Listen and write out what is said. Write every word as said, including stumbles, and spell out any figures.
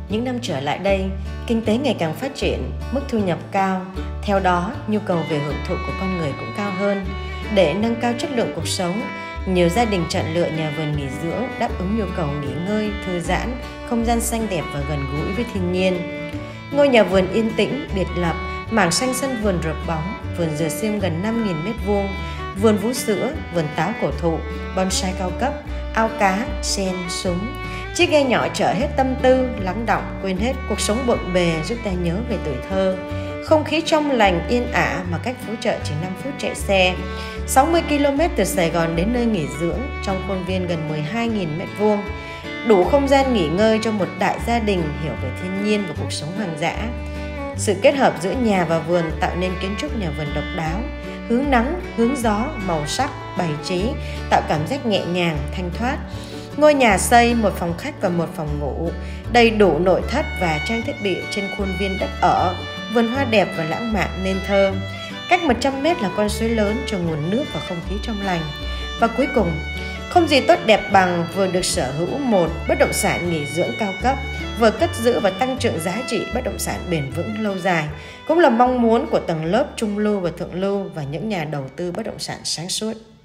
Những năm trở lại đây, kinh tế ngày càng phát triển, mức thu nhập cao, theo đó nhu cầu về hưởng thụ của con người cũng cao hơn. Để nâng cao chất lượng cuộc sống, nhiều gia đình chọn lựa nhà vườn nghỉ dưỡng đáp ứng nhu cầu nghỉ ngơi, thư giãn, không gian xanh đẹp và gần gũi với thiên nhiên. Ngôi nhà vườn yên tĩnh, biệt lập, mảng xanh sân vườn rợp bóng, vườn dừa xiêm gần năm nghìn mét vuông, vườn vú sữa, vườn táo cổ thụ, bonsai cao cấp, ao cá, sen, súng. Chiếc ghe nhỏ chở hết tâm tư, lắng đọng, quên hết cuộc sống bộn bề, giúp ta nhớ về tuổi thơ. Không khí trong lành, yên ả mà cách phố chợ chỉ năm phút chạy xe. sáu mươi ki lô mét từ Sài Gòn đến nơi nghỉ dưỡng trong khuôn viên gần mười hai nghìn mét vuông. Đủ không gian nghỉ ngơi cho một đại gia đình hiểu về thiên nhiên và cuộc sống hoang dã. Sự kết hợp giữa nhà và vườn tạo nên kiến trúc nhà vườn độc đáo, hướng nắng, hướng gió, màu sắc, bày trí, tạo cảm giác nhẹ nhàng, thanh thoát. Ngôi nhà xây một phòng khách và một phòng ngủ, đầy đủ nội thất và trang thiết bị trên khuôn viên đất ở, vườn hoa đẹp và lãng mạn nên thơ. Cách một trăm mét là con suối lớn cho nguồn nước và không khí trong lành. Và cuối cùng, không gì tốt đẹp bằng vừa được sở hữu một bất động sản nghỉ dưỡng cao cấp, vừa cất giữ và tăng trưởng giá trị bất động sản bền vững lâu dài, cũng là mong muốn của tầng lớp trung lưu và thượng lưu và những nhà đầu tư bất động sản sáng suốt.